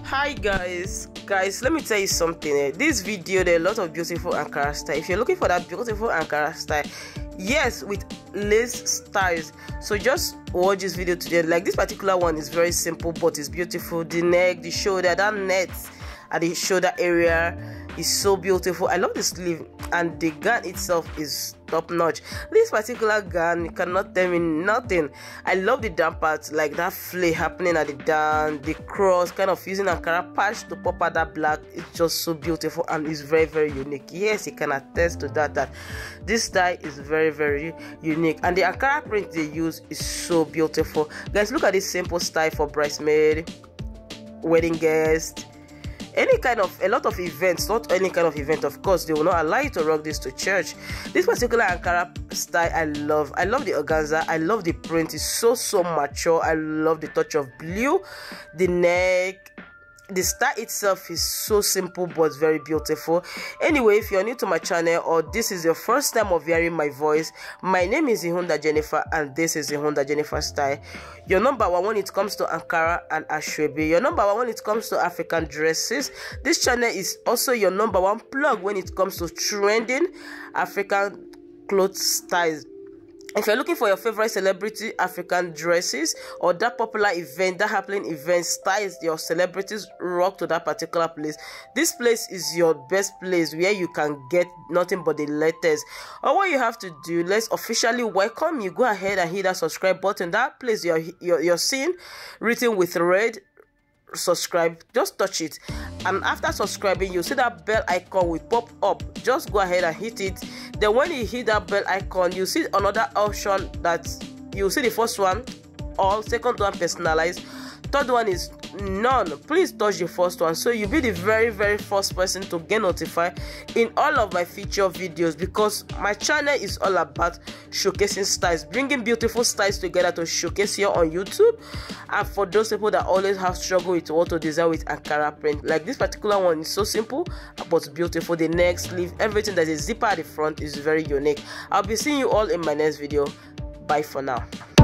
Hi guys, let me tell you something. This video, there are a lot of beautiful Ankara style. If you're looking for that beautiful Ankara style, yes, with lace styles, so just watch this video today. Like, this particular one is very simple but it's beautiful. The neck, the shoulder, that net at the shoulder area is so beautiful. I love the sleeve, and the gown itself is top notch. This particular gown, you cannot tell me nothing. I love the down part, like that flay happening at the down, the cross, kind of using Ankara patch to pop out that black. It's just so beautiful and it's very unique. Yes, you can attest to that this style is very unique, and the Ankara print they use is so beautiful. Guys, look at this simple style for bridesmaid, wedding guest, a lot of events. Not any kind of event, of course, they will not allow you to rock this to church. This particular Ankara style I love the organza. I love the print, it's so mature. I love the touch of blue, the neck. The style itself is so simple but very beautiful. Anyway, if you're new to my channel or this is your first time of hearing my voice, my name is Ihunda Jennifer and this is Ihunda Jennifer Style. Your number one when it comes to Ankara and Asoebi. Your number one when it comes to African dresses. This channel is also your number one plug when it comes to trending African clothes styles. If you're looking for your favorite celebrity African dresses or that popular event, that happening event styles your celebrities rock to that particular place, this place is your best place where you can get nothing but the latest. All what you have to do, let's officially welcome you. Go ahead and hit that subscribe button. That place you're seeing written with red, subscribe, just touch it, and after subscribing you see that bell icon will pop up. Just go ahead and hit it. Then when you hit that bell icon, you see another option that you see. The first one, all; second one, personalized; third one is none. Please touch the first one so you'll be the very first person to get notified in all of my future videos, because my channel is all about showcasing styles, bringing beautiful styles together to showcase here on YouTube. And for those people that always have struggle with what to design with Ankara print, like this particular one is so simple but beautiful. The neck, sleeve, everything. There's a zipper at the front is very unique. I'll be seeing you all in my next video. Bye for now.